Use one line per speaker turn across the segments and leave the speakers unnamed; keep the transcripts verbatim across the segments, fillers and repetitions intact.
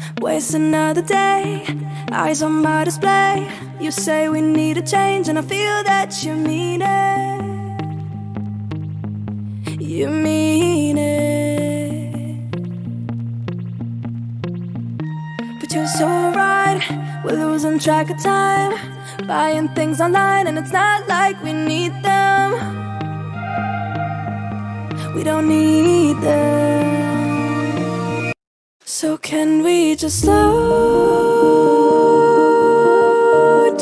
Waste another day, eyes on my display. You say we need a change and I feel that you mean it. You mean it. But you're so right, we're losing track of time, buying things online and it's not like we need them. We don't need them. So can we just slow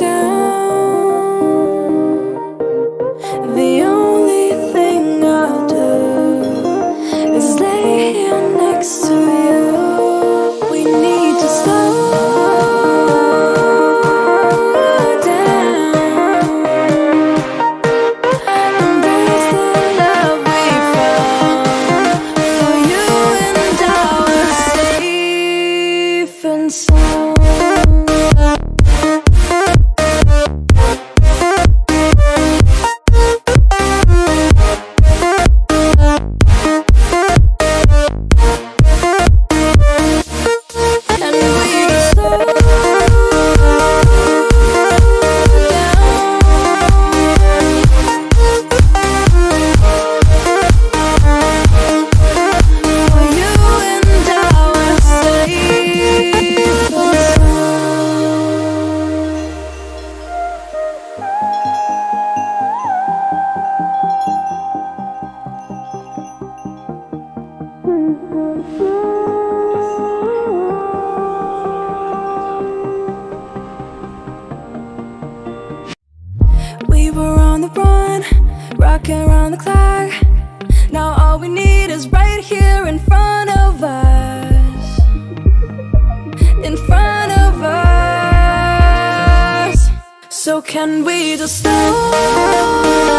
down? The only thing I'll do is lay here next to you. We need to slow down. Embrace the love we found. For you and I are safe and sound. We were on the run, rocking around the clock. Now all we need is right here in front of us. In front of us. So can we just slow